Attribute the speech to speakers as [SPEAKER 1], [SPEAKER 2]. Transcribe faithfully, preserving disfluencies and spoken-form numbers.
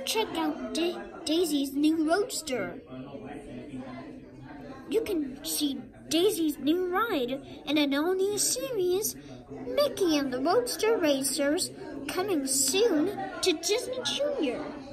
[SPEAKER 1] Check out Da- Daisy's new roadster. You can see Daisy's new ride in an all-new series, Mickey and the Roadster Racers, coming soon to Disney Junior